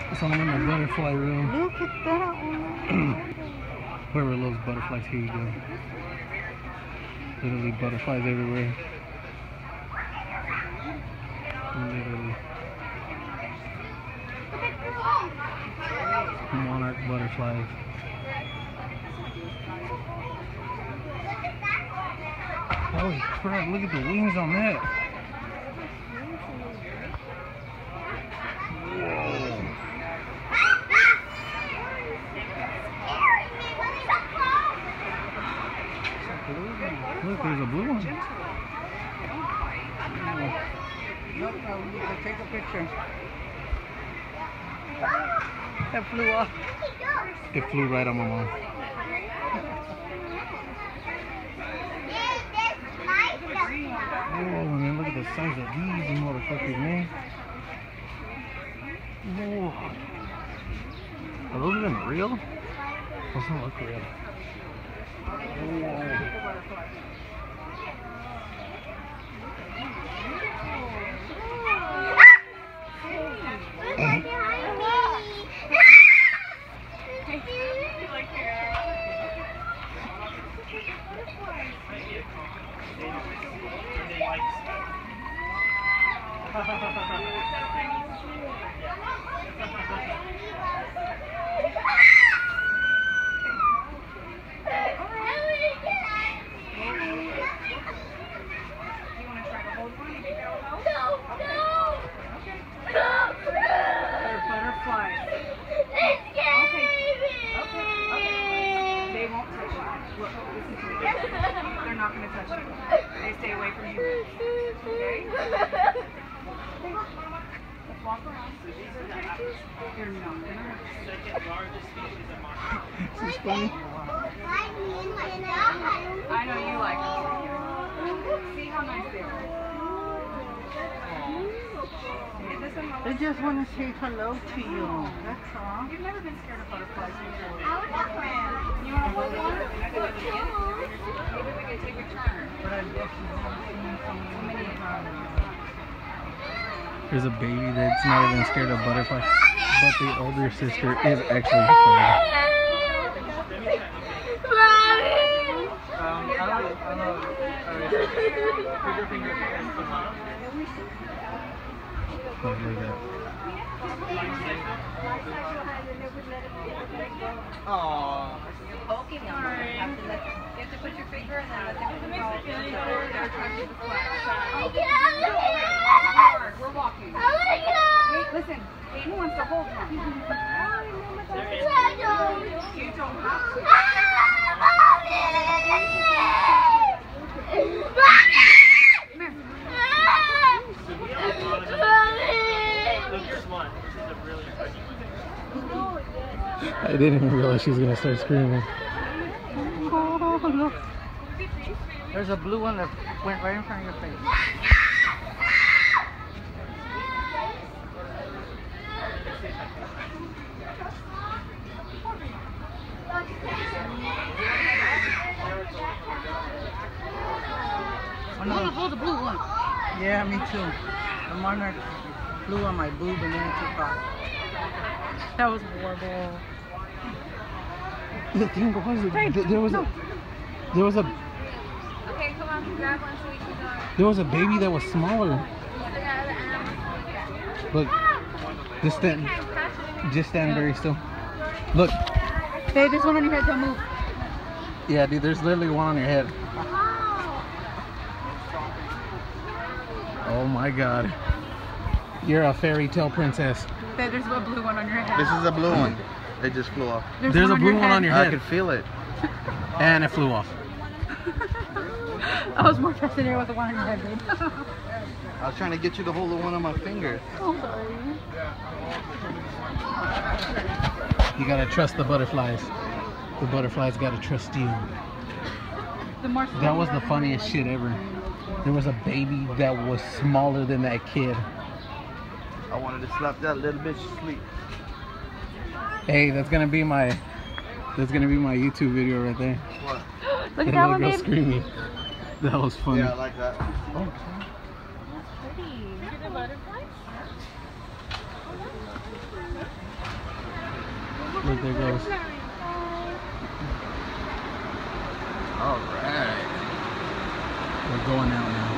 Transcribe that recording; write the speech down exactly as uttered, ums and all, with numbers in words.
So I'm in the butterfly room. Look at that one. Whoever loves butterflies, here you go. Literally butterflies everywhere. Literally. Monarch butterflies. Holy crap, look at the wings on that. Look, there's a blue one. No, no, take a picture. That flew off. It flew right on my mom. Oh, man, look at the size of these motherfuckers, man. Whoa. Are those even real? Those don't look real. Whoa. They're not going to touch you. They stay away from humans. Okay? Let's walk around. They're not going to second largest species of monarch. This is funny. I know you like them. See how nice they are. They just want to say hello to you. That's all. You've never been scared of butterflies before. You want to hold one? Maybe we can take a turn. But I guess you've never seen so many times. There's a baby that's not even scared of butterflies, but the older sister is actually afraid. Um, I don't, I don't know. Put your finger against the mouth. Look at that. Aww. Poking them. You have to let, you have to put your finger and then let them control. They're attracted to flash. We're walking. Wait, listen. Aiden wants to hold one. You don't have to. I didn't even realize she was gonna start screaming. Oh, look. There's a blue one that went right in front of your face. Oh, the blue one. Yeah, me too. The monarch flew on my boob and then it took off. That was horrible. The thing was, th there was a, there was a, Okay, come on, grab one so we can go. there was a baby that was smaller. Look, just stand, just stand very still. Look. Hey, this one on your head, don't move. Yeah, dude, there's literally one on your head. Oh my God, you're a fairy tale princess. Hey, there's a blue one on your head. This is a blue one. It just flew off. There's, There's one a blue on one on your head. I could feel it. And it flew off. I was more fascinated with the one on your head, dude. I was trying to get you to hold the one on my finger. Oh, sorry. You gotta trust the butterflies. The butterflies gotta trust you. The more That was the funniest shit ever. There was a baby that was smaller than that kid. I wanted to slap that little bitch to sleep. Hey, that's gonna be my that's gonna be my YouTube video right there. What? Look That at that little one, girl babe. screaming. That was funny. Yeah, I like that. Oh. Look, there goes. All right. We're going out now.